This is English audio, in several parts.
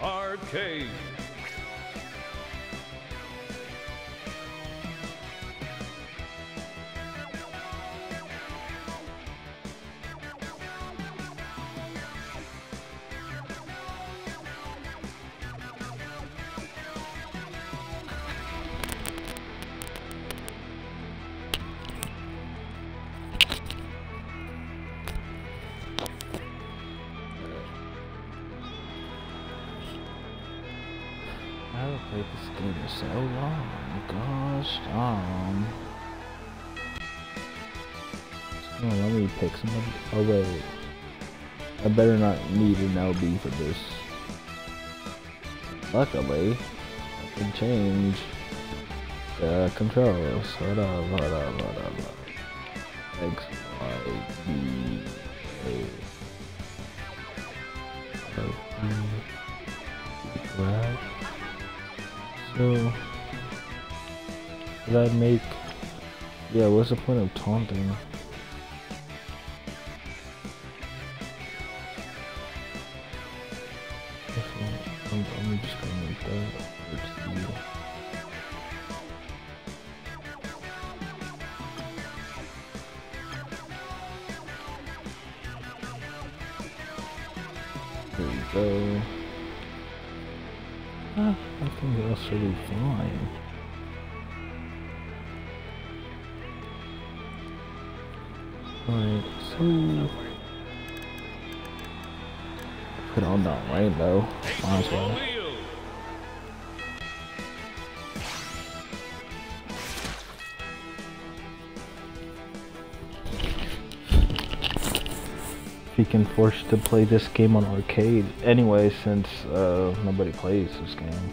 Arcade. I haven't played this game in so long. Gosh, oh, let me pick somebody. Oh wait, I better not need an LB for this. Luckily, I can change the controls. Hold up. X, Y, B, A. Grab. So, did I make? Yeah, what's the point of taunting? I'm just gonna make that. There we go. I think that's really fine. Alright, so put on that rainbow. Might as well. He can force to play this game on arcade anyway, since nobody plays this game.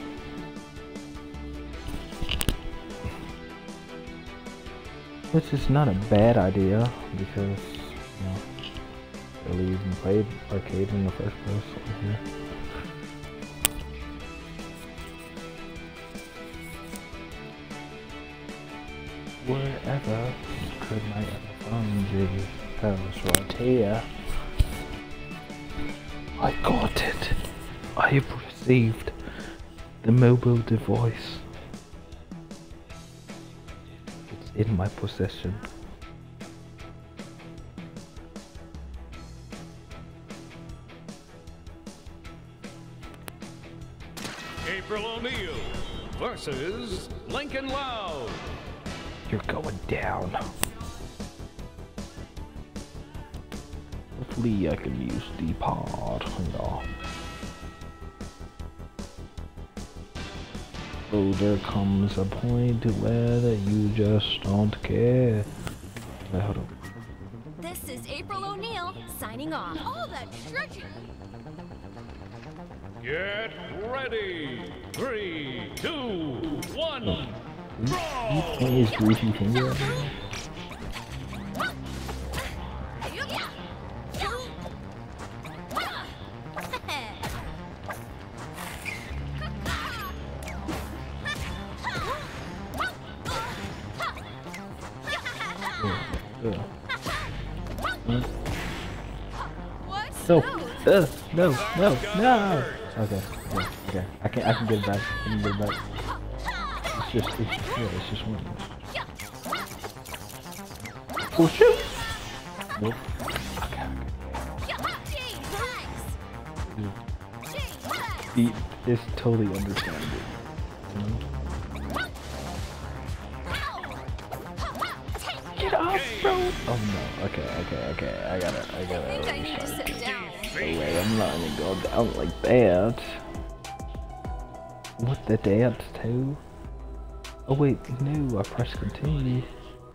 Which is not a bad idea because, you know, really even played arcade in the first place. Yeah. Wherever could my ever find you? That was right here. I got it. I have received the mobile device. It's in my possession. April O'Neil versus Lincoln Loud. You're going down. Hopefully I can use the pod. Yeah. Oh, there comes a point where you just don't care. Wait, hold on. This is April O'Neil signing off. All that stretching. Get ready. 3, 2, 1. Draw. You can't use greasy finger. No. Okay. I can get it back. It's just one. Oh shoot! Nope. Okay. It's totally understandable. Get off, bro! Oh no. Okay. I gotta. I need to sit down. Oh wait, I'm not gonna go down like that. What, the dance too? Oh wait, no, I pressed continue.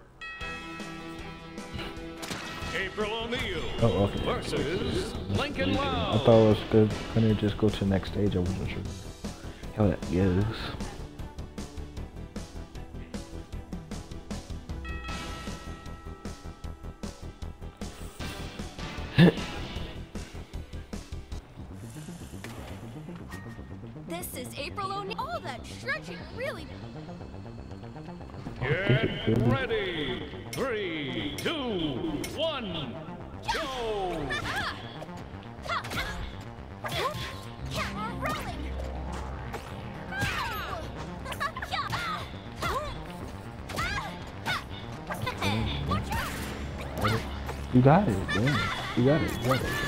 April O'Neil Okay. versus Lincoln Loud. I thought I was gonna just go to the next stage. I wasn't sure how that goes. This is April O'Neil. All that stretching really. Get ready. 3, 2, 1. Go. Camera rolling. You got it, damn. You got it, you got it.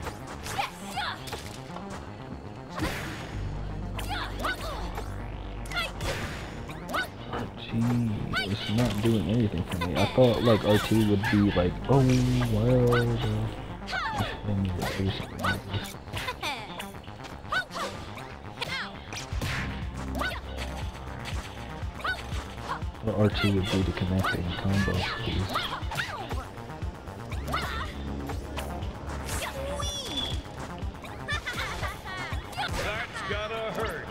RT is not doing anything for me. I thought like RT would be like, oh well, this thing is basically like this. The RT would be the connecting combo, please. That's gotta hurt.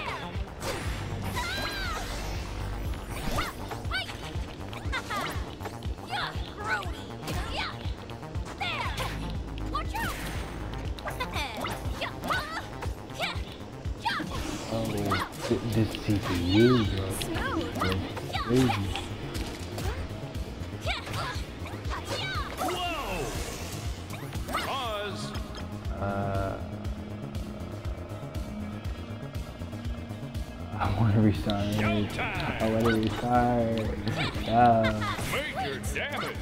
Oh, this CPU, bro. Crazy. Whoa! Pause. I want to restart. Showtime. I want to restart. Yeah. Major damage.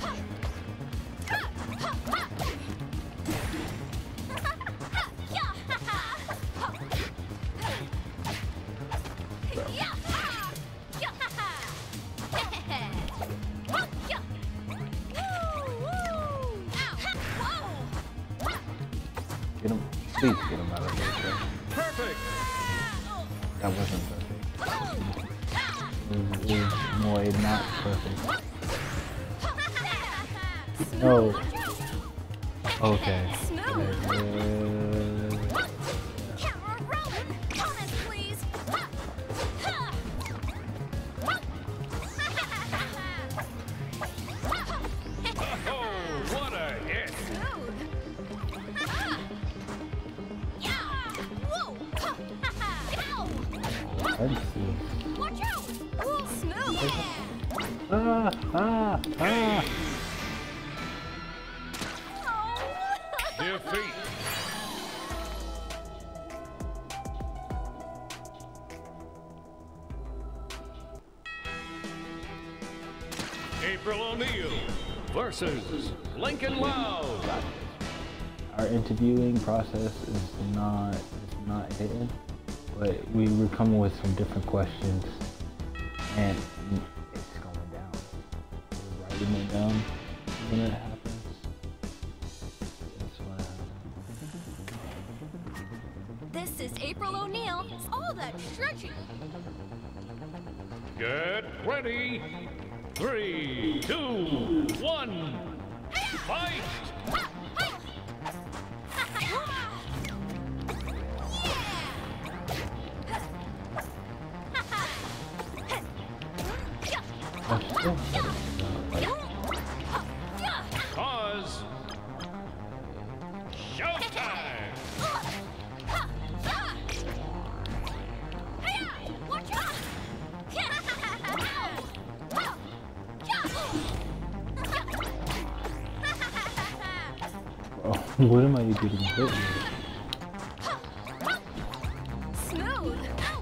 Get him. Please get him out of there, bro. Perfect. That wasn't perfect. It was more not perfect. No. Okay. Oh, what a hit. Let's see. Smooth. Ah. Defeat. April O'Neil versus Lincoln Loud. Our interviewing process is not hitting, but we were coming with some different questions, and it's going down. We're writing it down when it happens. That's what happens. This is April O'Neil. All that stretching. Get ready. 3, 2, 1. Fight. That's still Pause. Showtime. oh, what am I getting hit with? Smooth.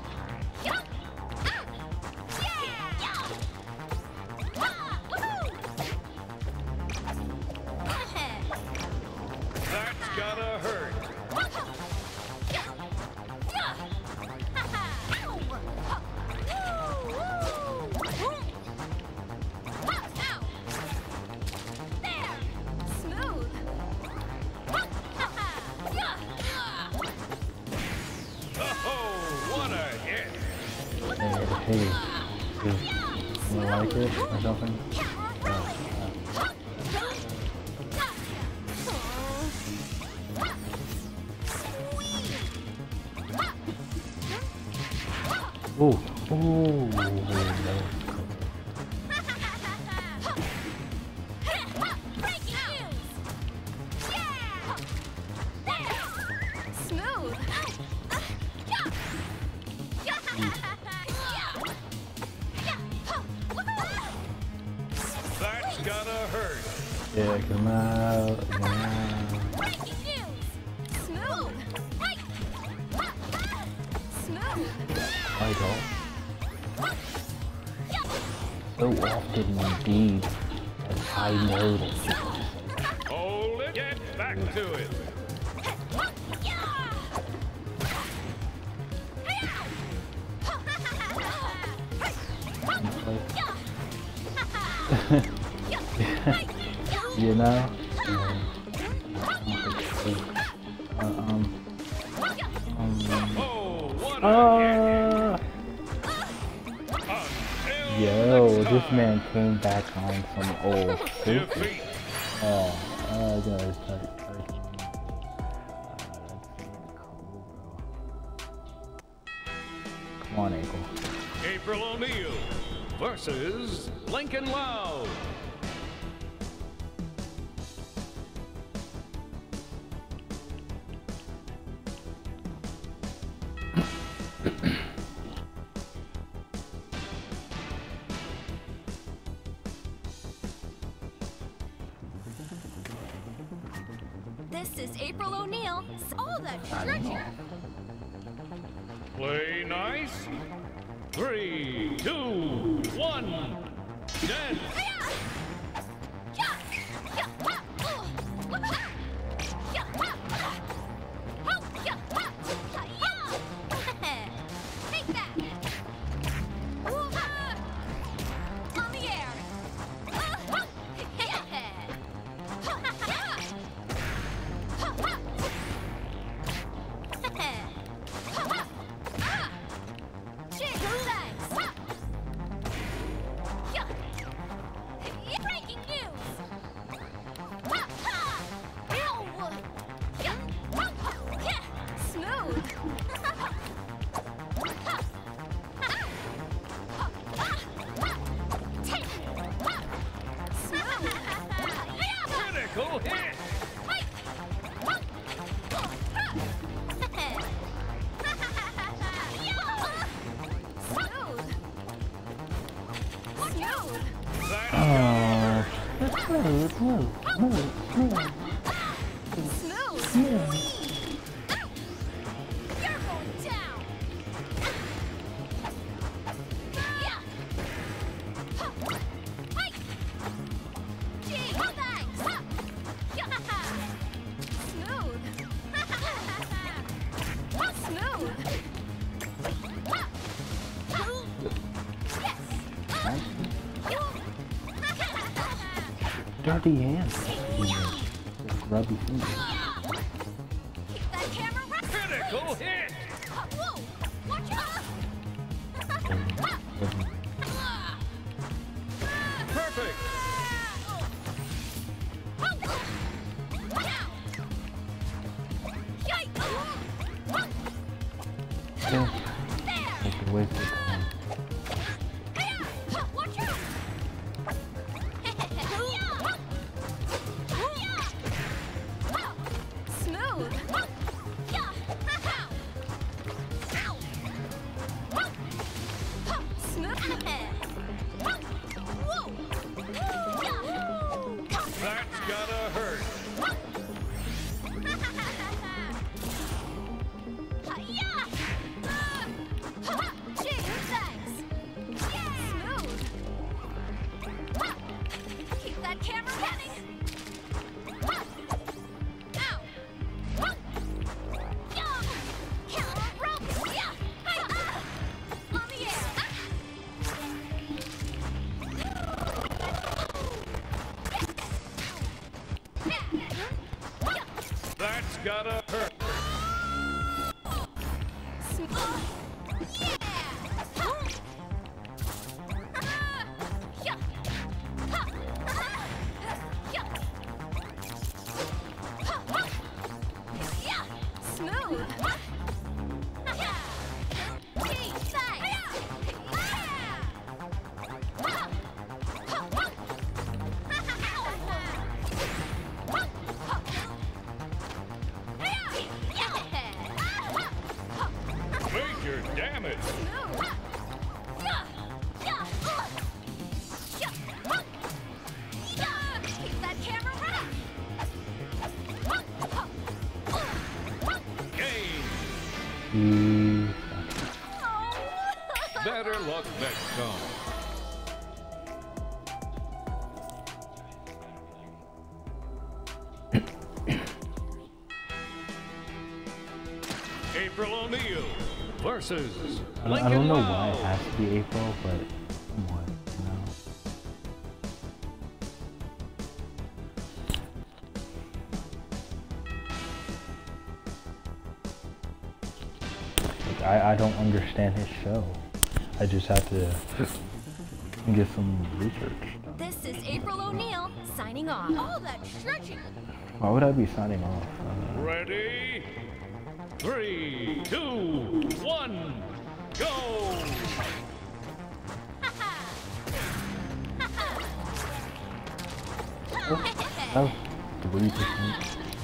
That's gotta hurt. Oh, what a hit. Hey, you like it or something? Oh, Smooth. That's gotta hurt. yeah, come out. Yeah. Breaking news. Smooth. Smooth. Vital. So often indeed, as I know that you can say. Hold it. Get back to it. You know? Oh, what a hit. Yo, this man came back on some old stupid. Defeat. Oh, I gotta start breaking. That's cool, bro. Come on, April. April O'Neil versus Lincoln Loud. This is April O'Neil. All the treasure. Play nice. 3, 2, 1. Dance. Take that. On the air. Breaking news! Smooth! Critical hit. That's Oh, Smooth! You're going down! Yeah! Hey! Gee, thanks! Smooth! Smooth! dirty hands. Grubby fingers. Keep that camera right. critical hit. Whoa! Watch out! Perfect. Yeah. Like the waste of time. Smooth. That's gotta hurt. Keep that camera running. On the air. That's gotta hurt. Smooth. Major damage. Keep that camera running. Game. Oh. Better luck next time. versus I Lincoln don't know why Loud. it has to be April, but come on, you know. Like, I don't understand his show. I just have to get some research done. This is April O'Neil signing off. All that stretching. Why would I be signing off? Ready? 3, 2, 1, go! That was 3%.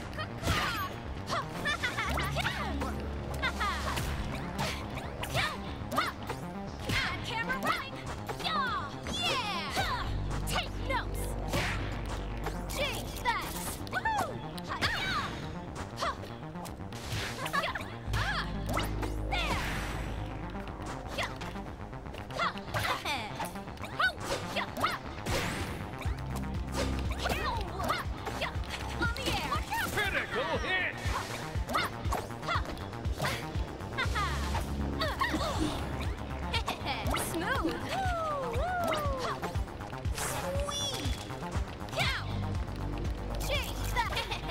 Camera running. Yeah. Take notes. Gee, thanks. Woohoo! There. On the air. Critical hit! Smooth. Sweet. Cow. Gee, that.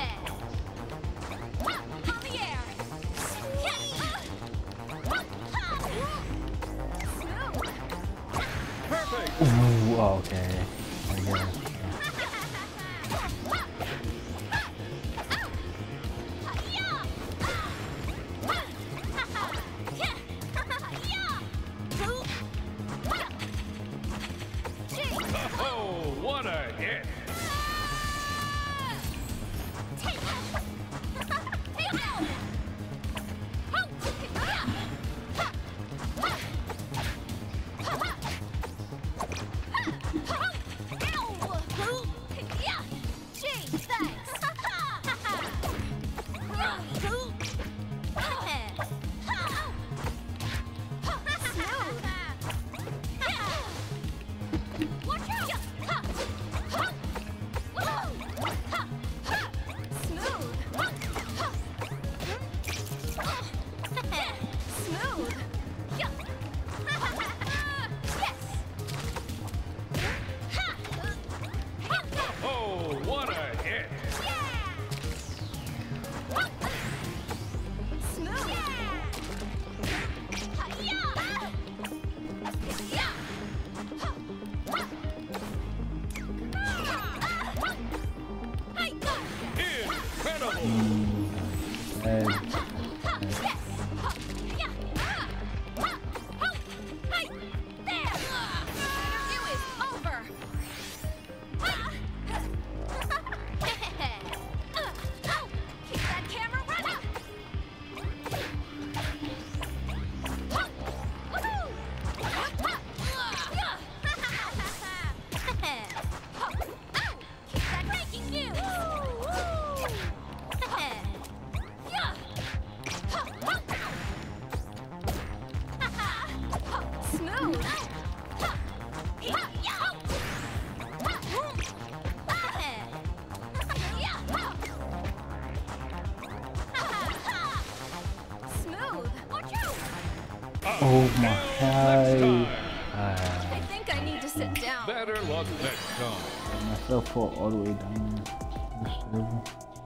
On the air. Smooth. Perfect! Ooh, okay. I guess. Oh, what a hit! Watch out! Smooth. Smooth. Yes. Oh, what a hit! Smooth. I got Incredible! And Interview is over. Keep that camera running. Keep that breaking news. Smooth. Smooth. Watch out. oh my Next god. time. I think I need to sit down. Better luck next time. Myself fall all the way down. Understandable.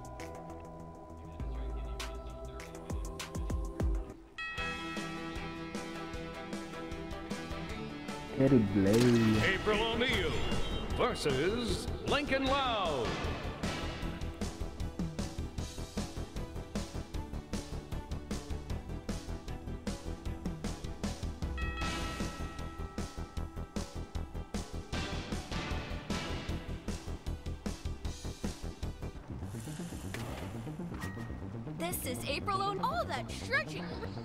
Eddie Blade. April O'Neil versus Lincoln Loud. This is April O'Neil. All that stretching.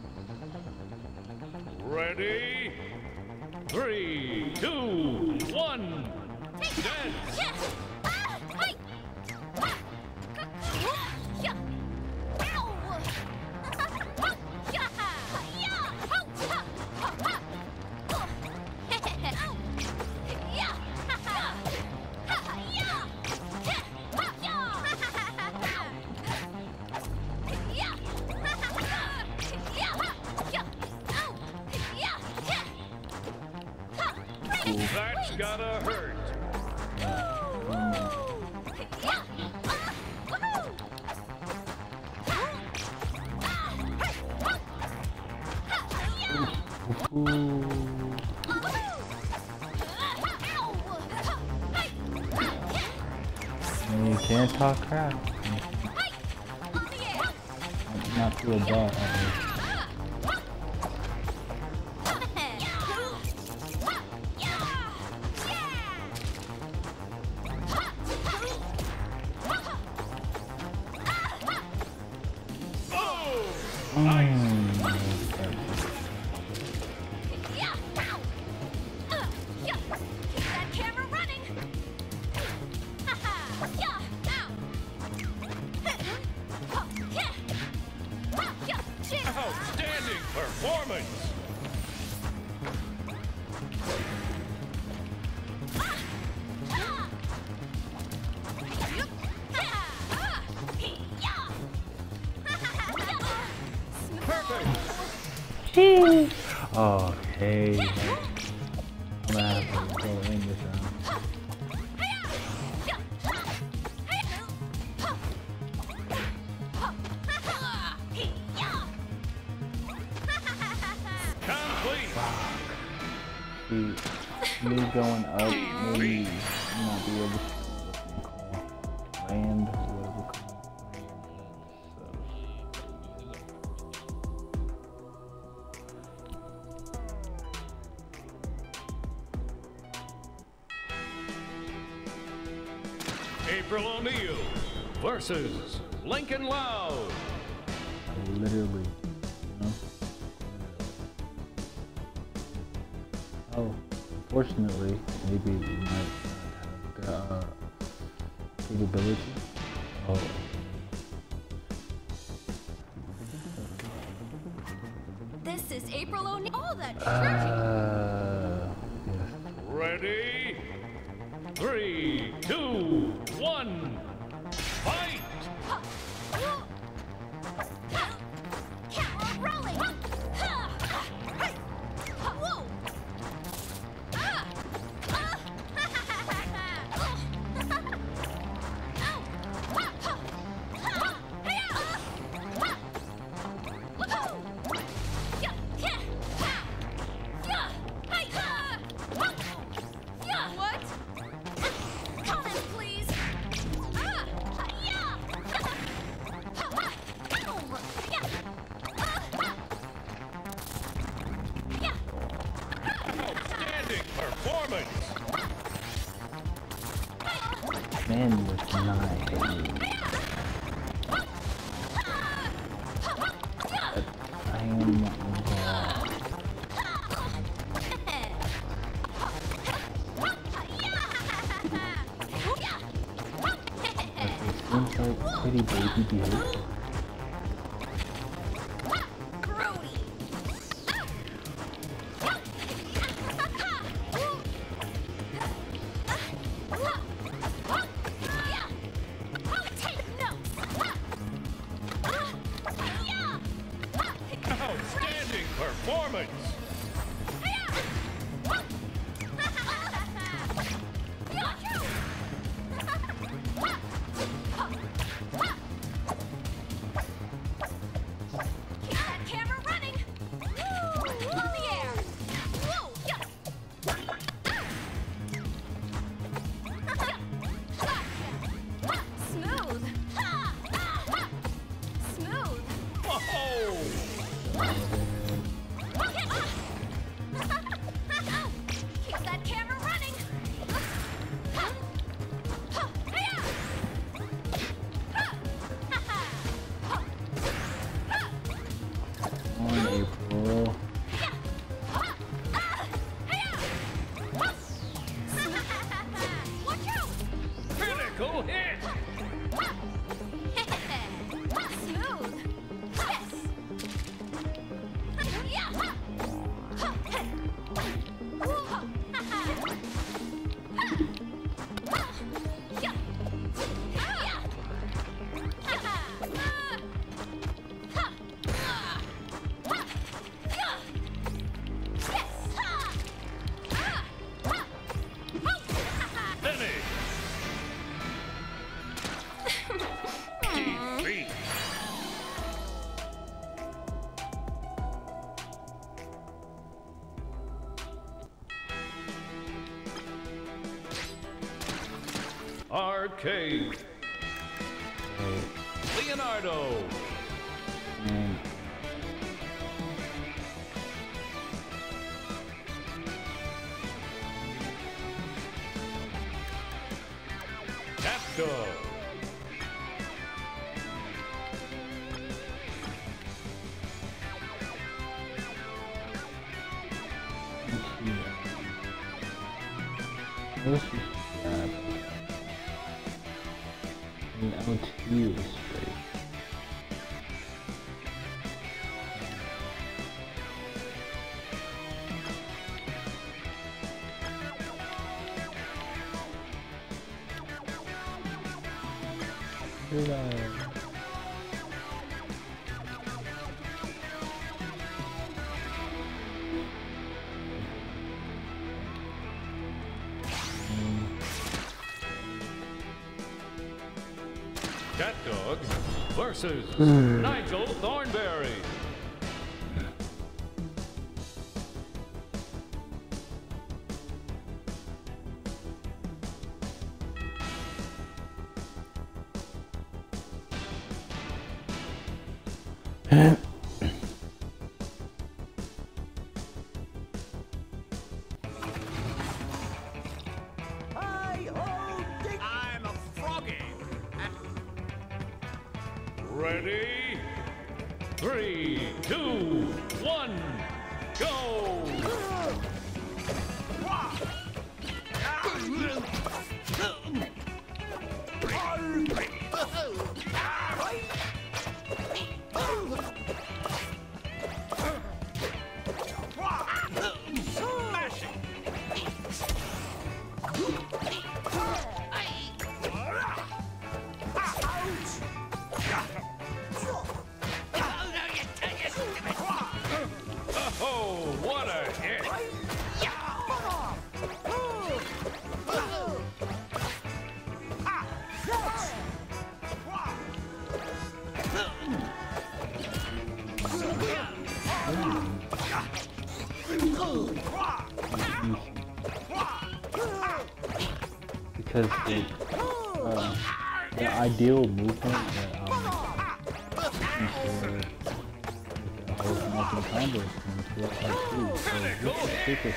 Ready? 3, 2, 1, dance! That's gotta hurt. Ooh. You can't talk crap. Not to a ball, at least. Outstanding performance. Perfect. Okay. I'm gonna have to go in this round. Complete. See, me going up, maybe not be able to land, whatever called April O'Neil versus Lincoln Loud. literally, you know? Oh, unfortunately, maybe we might not have the capability. Oh. This is April O'Neil. All that treasure. Yes. Ready? 3, 2, 1, fight! Camera rolling. Whoa. What? Comment, please. Outstanding performance! Man was not hitting me. I am involved. It seems like pretty baby behavior. Grody. Take notes. Outstanding performance! Arcade. Leonardo. And Capco. let's just grab an LT is straight. Did I? Cat Dog versus Nigel Thornberry. I'm a froggy. Ready? 3, 2, 1, go! Smashing. Oh, what a hit! Because the ideal movement that looking for the whole American combo comes to R2. So this is super.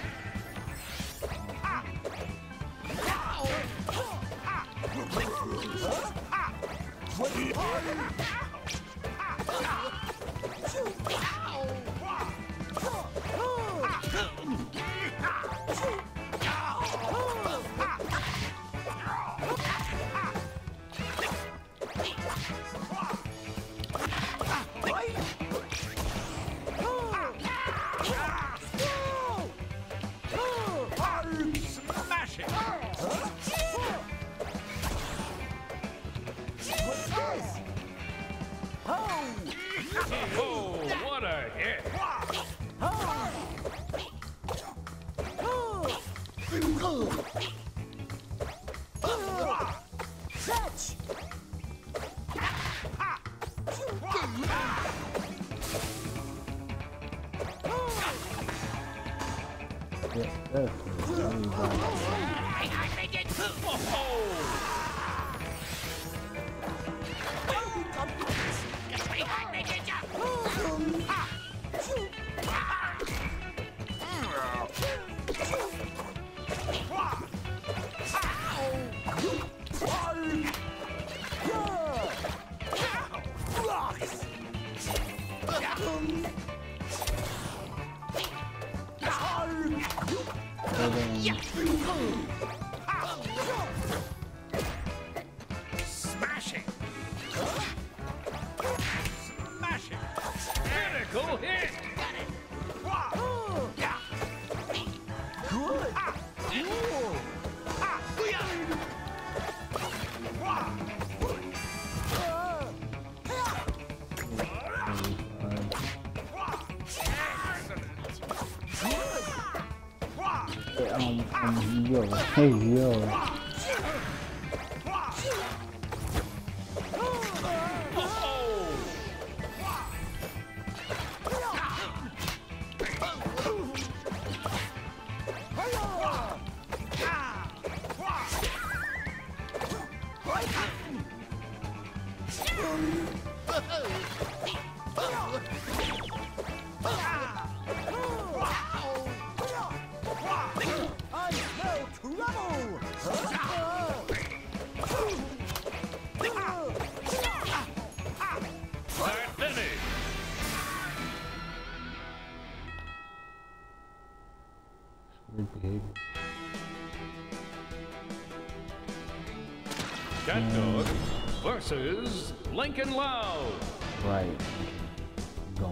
Smashing. Oh, what a hit! Yeah, definitely. Smashing. Smashing. Critical hit! Yo, hey, yo. That finish. Weird behavior. Cat Dog versus Lincoln Loud. Right. Going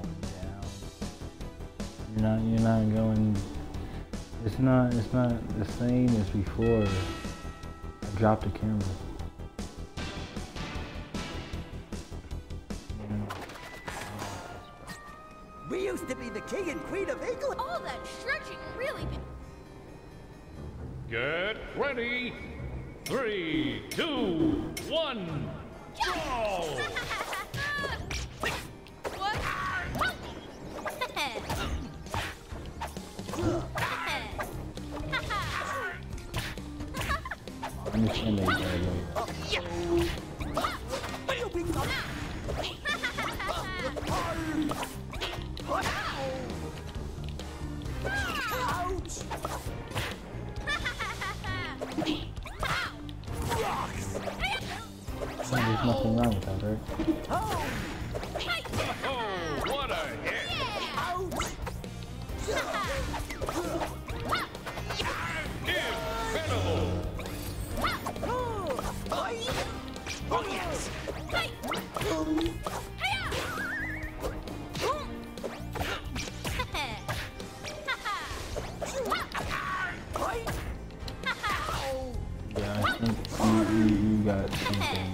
down. You're not going. It's not the same as before. I dropped the camera. We used to be the king and queen of England. All that stretching really. Get ready. 3, 2, 1, go! What? I understand that you Ouch! There's nothing wrong with that, right? Oh, what a hit! Incredible! Oh, yes! Yeah, I think you got something.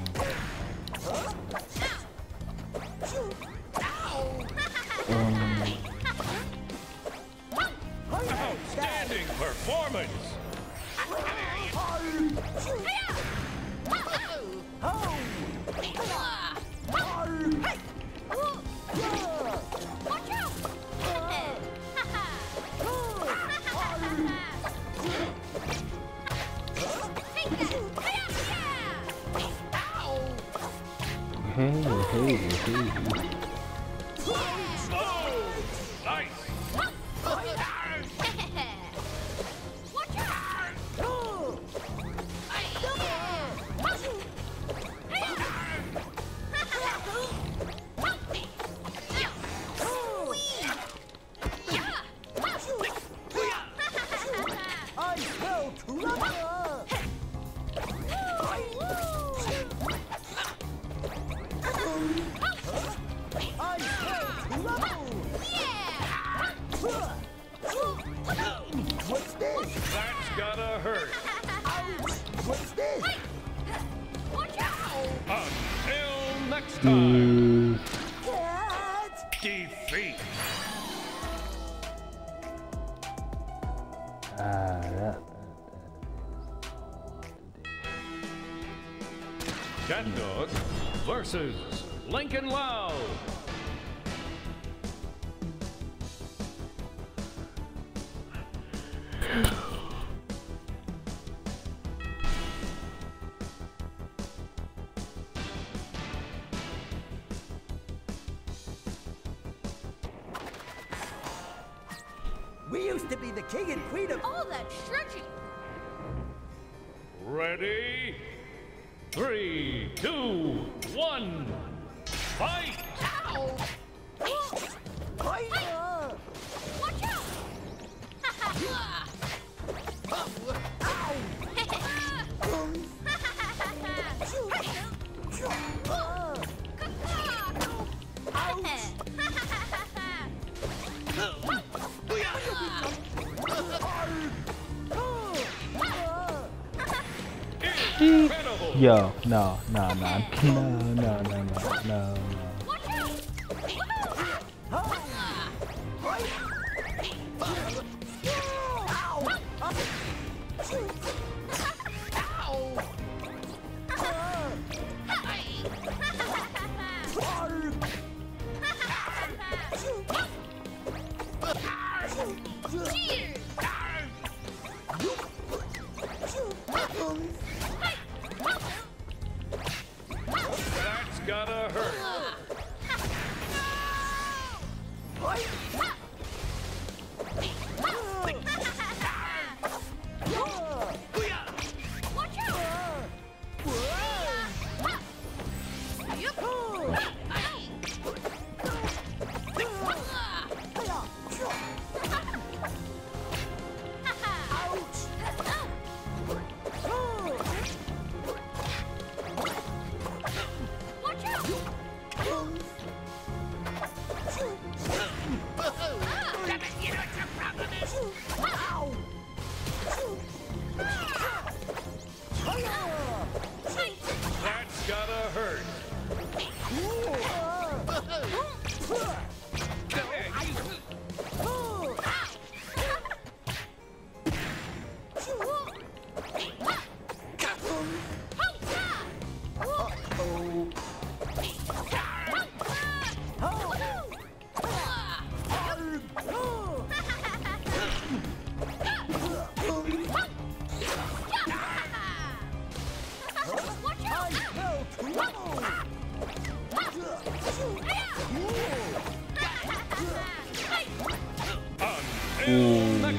Outstanding performance! Hey. Oh, nice! I smell trouble! I smell trouble! What's this? That's gotta hurt. Ouch! What's this? Until next time, Cat! defeat! That Cat Dog versus Lincoln Loud. We used to be the king and queen of... All that stretching. Ready? 3, 2, 1, fight! Fire! Watch out! Incredible! Yo, no. Watch out! That's gotta hurt.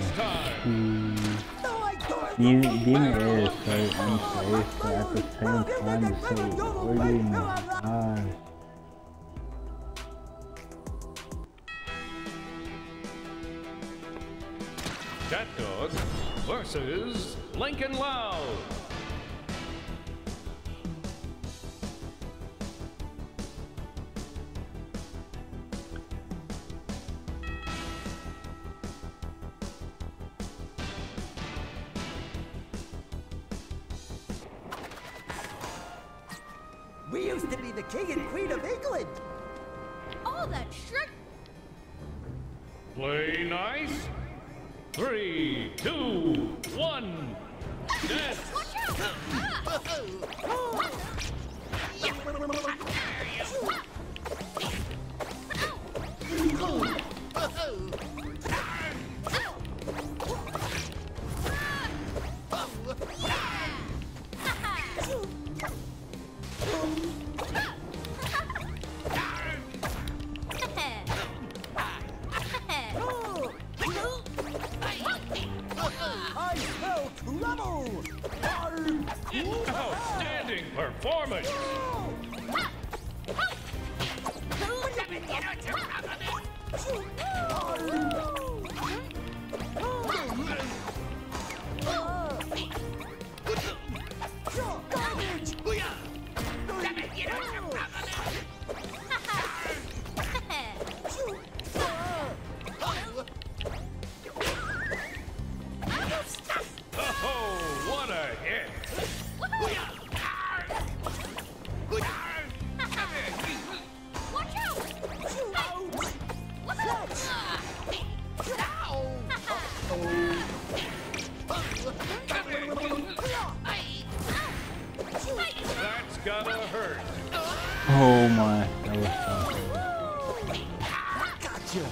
time. Being in the air is so unsafe, but at the same time it's so rewarding. My God. Cat Dog versus Lincoln Loud. We used to be the king and queen of England. All that shit. Play nice. 3, 2, 1. Dance. Watch out! I smell trouble. Outstanding performance. Oh, what a hit. Watch out! That's gotta hurt. Oh my, that was tough. Gotcha.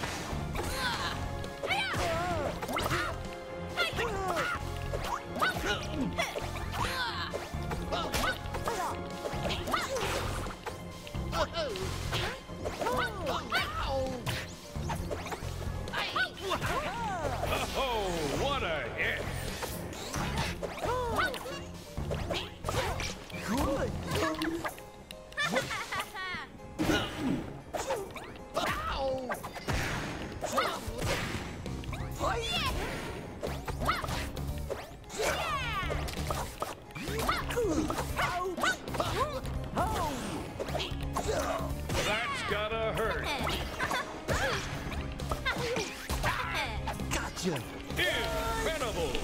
Oh, what a hit. Good. That's gotta hurt. Gotcha. Incredible.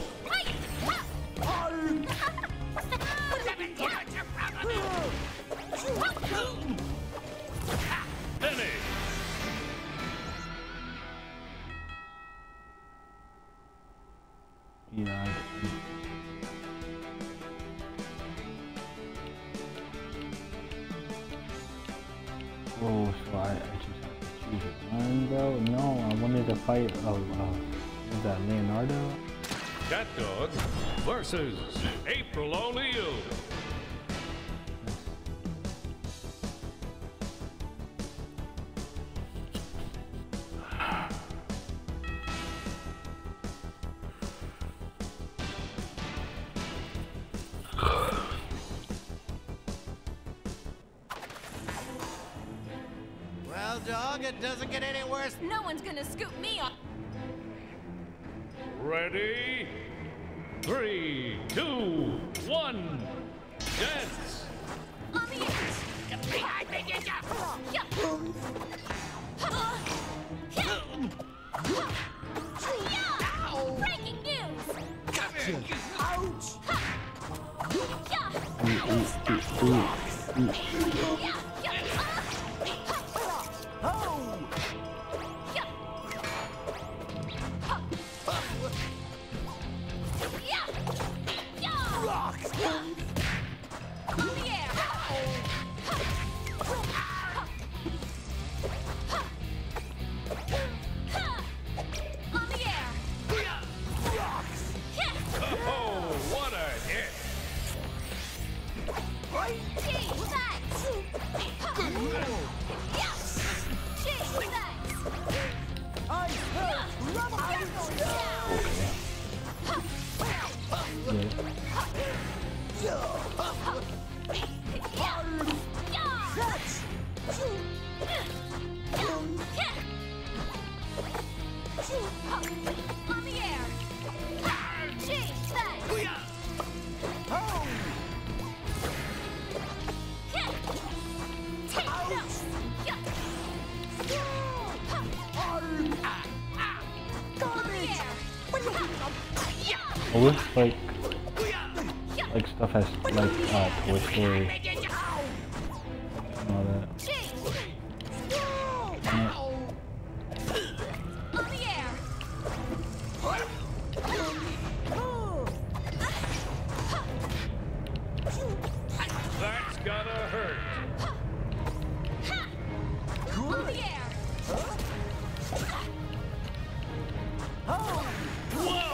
Finish. Yeah. Oh, so I just have to choose one, bro? No, I wanted to fight, is that Leonardo? Cat Dog versus April O'Neil. Well, dog, it doesn't get any worse. No one's gonna scoop me off. Ready? 3, 2, 1. Dance. On the edge. Behind me, get ya! Yeah. Yeah. Breaking news. Come here, you Ouch. Yeah. Yeah. Oh. Yeah. Yeah. Yeah. Rocks. On the air. On the air. Rocks. Oh, what a hit. Gee, that. Oh, it's like stuff as like Toy Story and all that. On the air. That's gotta hurt. On the air. Whoa!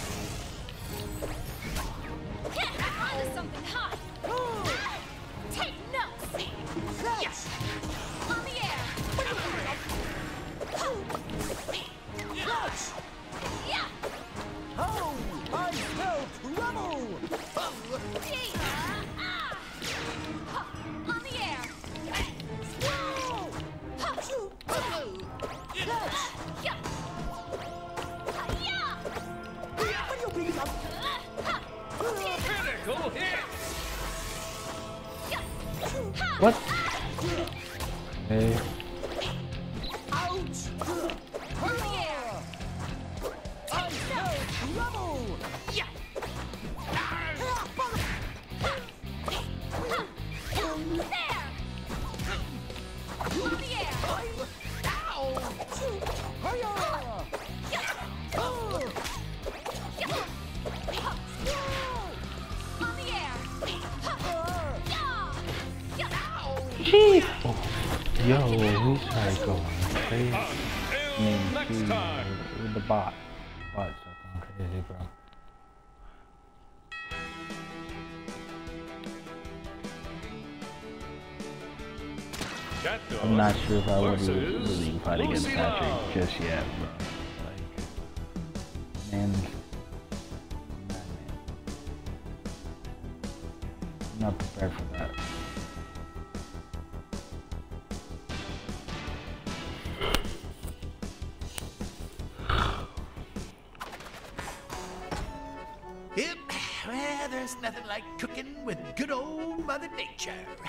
Onto something hot. Take notes. Yes. On the air. Yeah. Oh, I smell trouble! Gee. On the air. Yeah. Critical hit! What? Hey. Ouch! On the air. I smell trouble! Yeah. There. On the air. On the air. Jeez. Oh. Yo, who's trying to go crazy? Until next time. With the bot. Bot's going crazy, bro. Cat Dog I'm not sure if I would versus really fight against Lucy Patrick Love. just yet, bro. Like, man, I'm not prepared for that. Yep. Well, there's nothing like cooking with good old Mother Nature.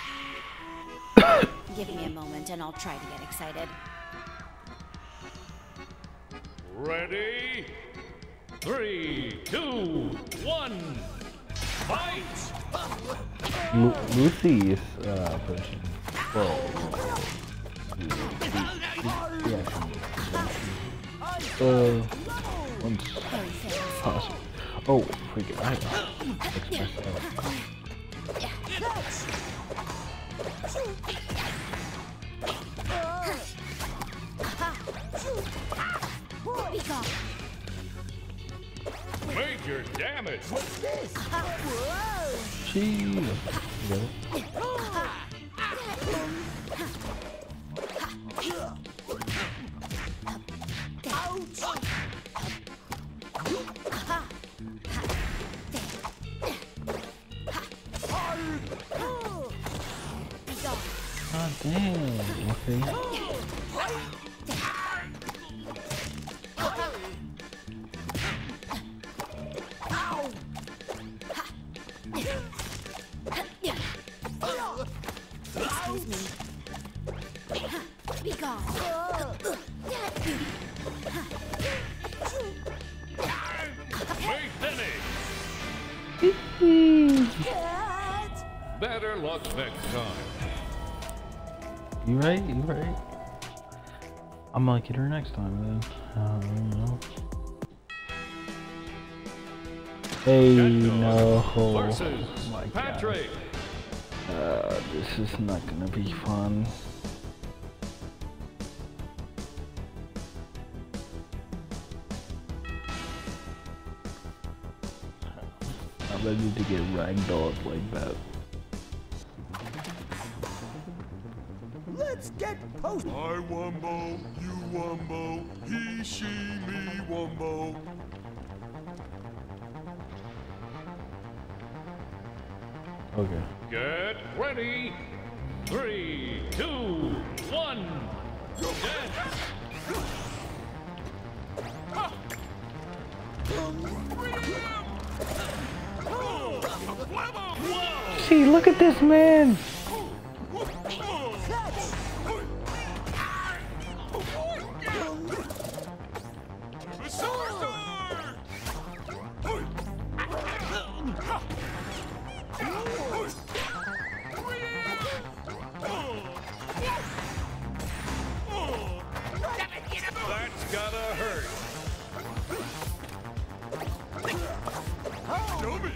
Give me a moment and I'll try to get excited. Ready? 3, 2, 1. Fight! Lucy's version. Well, once possible. Oh, freaking! I fix myself. Major damage! Jeez. God damn. Okay. Excuse me. Be gone. May finish! Better luck next time. You right? You right? I'm gonna get her next time, then. I don't know. Hey, Cat no. Dog versus Oh my God. Patrick. This is not gonna be fun. I'm ready to get ragdolled like that. Let's get post. I wumbo, you wumbo, he, she, me wumbo. Okay. Get ready. 3, 2, 1. Dance! Whoa! See, look at this man.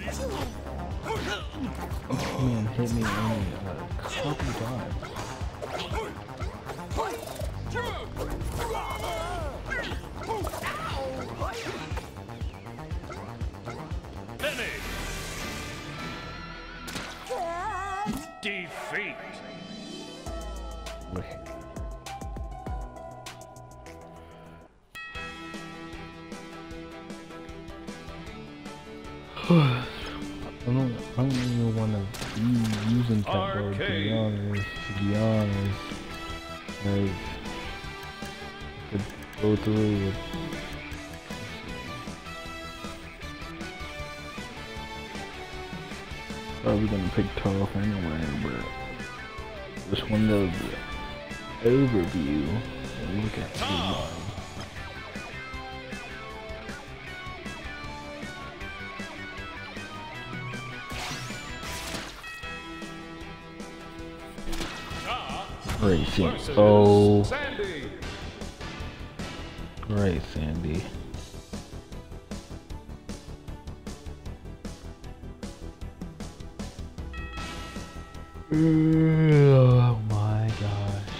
Man, hit me only a couple times. Finish. Defeat. I don't even want to be using that word, to be honest. Like, I could go through with. Probably gonna pick tough anyway, but just wanted the overview and look at the Racing. Oh, Sandy. great, Sandy. Oh my gosh.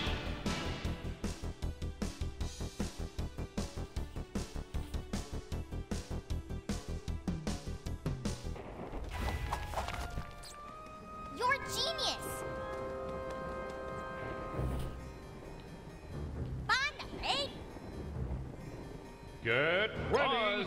You're genius. Fun, right? Get ready.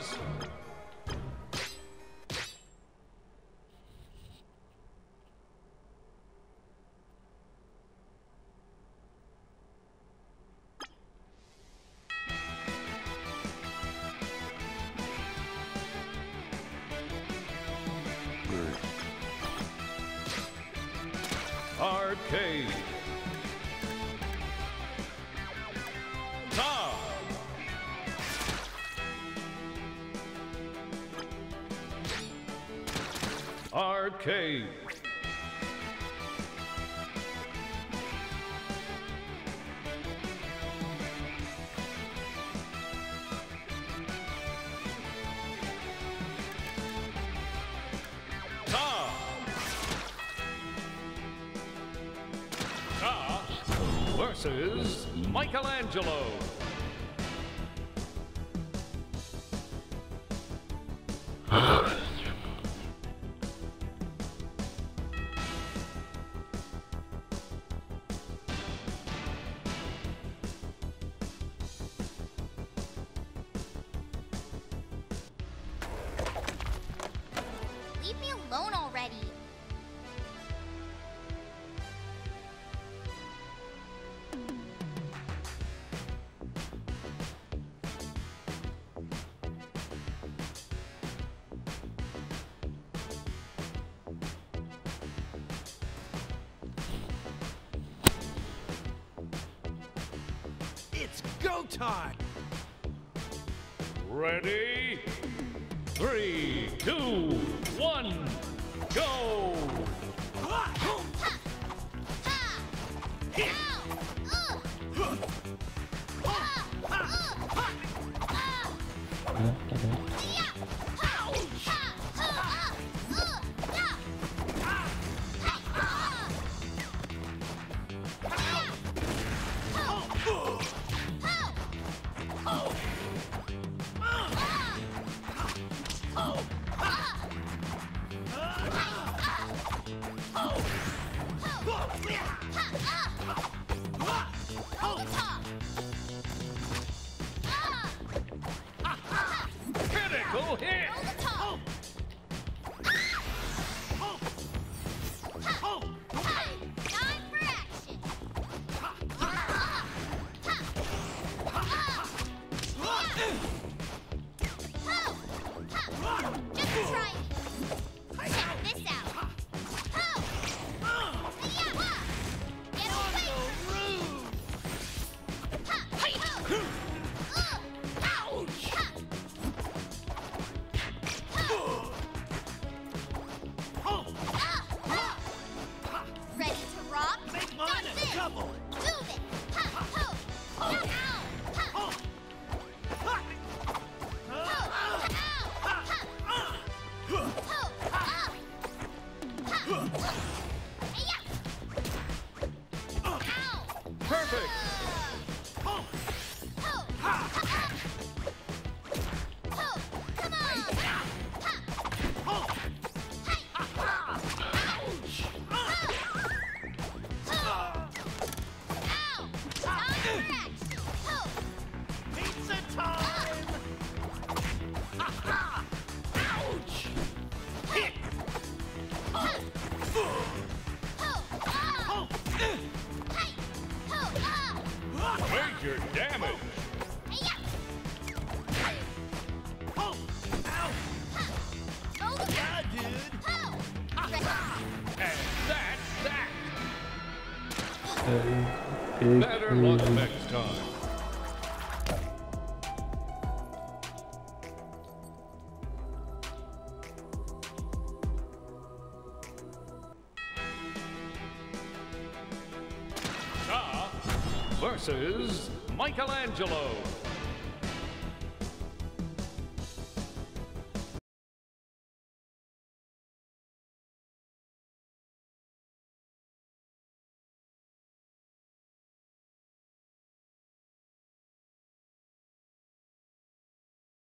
Arcade. Top. Arcade. Top. Top versus Michelangelo. Leave me alone already. It's go time! Ready? 3, 2, 1, go! Critical hit! Time for action. Just try me. Check this out. Get away! Ready to rock? Make mine Got a this. double! Do this. Ow. Ow. Better luck next time. Ta versus Michelangelo.